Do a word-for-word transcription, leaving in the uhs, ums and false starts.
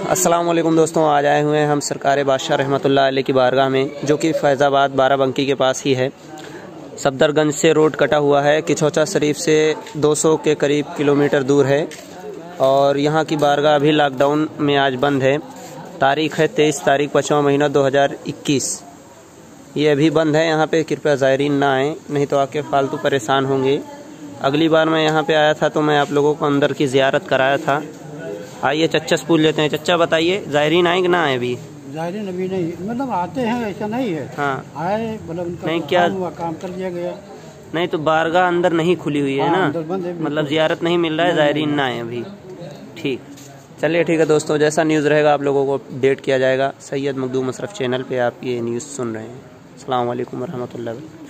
अस्सलाम वालेकुम दोस्तों, आज आए हुए हैं हम सरकार बादशाह रहमतुल्लाह अलैह की बारगाह में, जो कि फैज़ाबाद बाराबंकी के पास ही है। सफदरगंज से रोड कटा हुआ है, किछोचा शरीफ से दो सौ के करीब किलोमीटर दूर है और यहाँ की बारगाह अभी लॉकडाउन में आज बंद है। तारीख है तेईस तारीख पाँचवा महीना दो हज़ार इक्कीस। ये अभी बंद है। यहाँ पे कृपया ज़ायरीन ना आएँ, नहीं तो आके फालतू परेशान होंगे। अगली बार मैं यहाँ पे आया था तो मैं आप लोगों को अंदर की ज़ियारत कराया था। आइए चच्चा से पूछ लेते हैं। चच्चा बताइए, ज़ायरीन आए कि ना आए? अभी ज़ायरीन अभी नहीं, मतलब आते हैं, ऐसा नहीं है। हाँ आए, मतलब उनका नहीं क्या हुआ, काम कर दिया गया। नहीं तो बारगाह अंदर नहीं खुली हुई है हाँ, ना, अंदर बंद है, मतलब ज़ियारत नहीं मिल रहा है, ज़ायरीन ना आए अभी। ठीक, चलिए ठीक है दोस्तों, जैसा न्यूज़ रहेगा आप लोगों को अपडेट किया जाएगा। सैयद मखदूम अशरफ चैनल पे आप ये न्यूज़ सुन रहे हैं। अस्सलाम वालेकुम रहमतुल्लाह।